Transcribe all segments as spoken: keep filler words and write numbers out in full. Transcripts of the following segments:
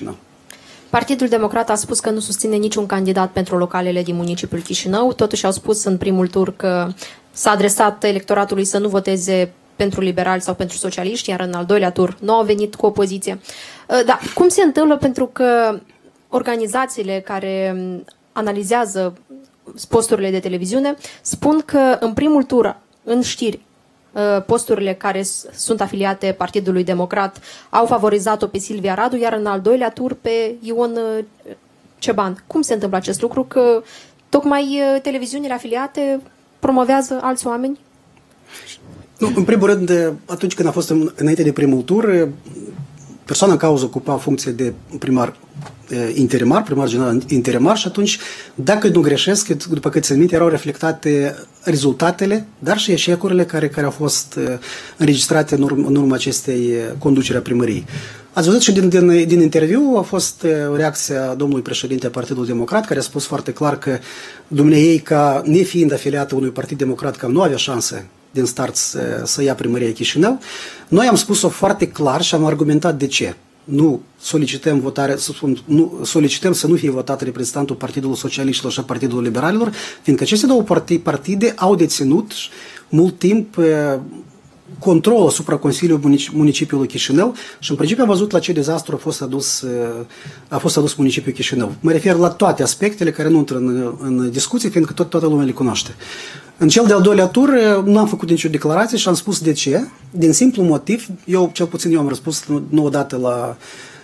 Chișinău. Partidul Democrat a spus că nu susține niciun candidat pentru localele din municipiul Chișinău. Totuși au spus în primul tur că s-a adresat electoratului să nu voteze pentru liberali sau pentru socialiști, iar în al doilea tur nu au venit cu opoziție. Da, cum se întâmplă? Pentru că organizațiile care analizează posturile de televiziune spun că în primul tur, în știri, posturile care sunt afiliate Partidului Democrat au favorizat-o pe Silvia Radu, iar în al doilea tur pe Ion Ceban. Cum se întâmplă acest lucru? Că tocmai televiziunile afiliate promovează alți oameni? Nu, în primul rând, atunci când a fost înainte de primul tur, persoana în cauză ocupa funcție de primar interimar, primar general interimar și atunci, dacă nu greșesc, după cât se minte, erau reflectate rezultatele, dar și eșecurile care, care au fost înregistrate în urma, în urma acestei conduceri a primăriei. Ați văzut și din, din, din interviu a fost reacția domnului președinte a Partidului Democrat, care a spus foarte clar că dumneiei, ca nefiind afiliată unui partid democrat, cam nu avea șanse din start să, să ia primăria Chișinău. Noi am spus-o foarte clar și am argumentat de ce. Nu solicităm votare, să spun, nu, solicităm să nu fie votat reprezentantul Partidului Socialiștilor și a Partidului Liberalilor, fiindcă aceste două partide au deținut mult timp control asupra Consiliului Municipiului Chișinău și în principiu am văzut la ce dezastru a fost adus, a fost adus municipiul Chișinău. Mă refer la toate aspectele care nu intră în, în discuție, fiindcă tot, toată lumea le cunoaște. În cel de-al doilea tur nu am făcut nicio declarație și am spus de ce. Din simplu motiv, eu cel puțin eu am răspuns nu odată la,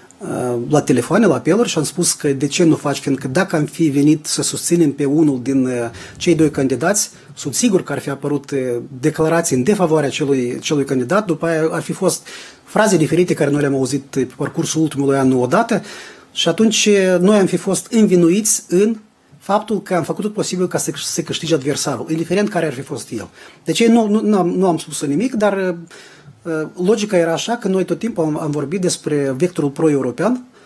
la telefoane, la apeluri și am spus că de ce nu faci, fiindcă dacă am fi venit să susținem pe unul din cei doi candidați, sunt sigur că ar fi apărut declarații în defavoarea celui, celui candidat, după aia ar fi fost fraze diferite care noi le-am auzit pe parcursul ultimului an nu odată și atunci noi am fi fost învinuiți în faptul că am făcut tot posibil ca să se câștige adversarul, indiferent care ar fi fost el. Deci nu, nu, nu, am, nu am spus nimic, dar uh, logica era așa că noi tot timpul am, am vorbit despre vectorul pro-european